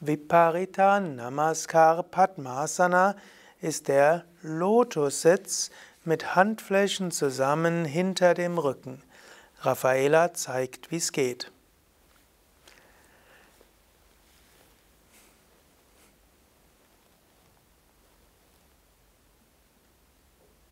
Viparita Namaskar Padmasana ist der Lotussitz mit Handflächen zusammen hinter dem Rücken. Raffaela zeigt, wie es geht.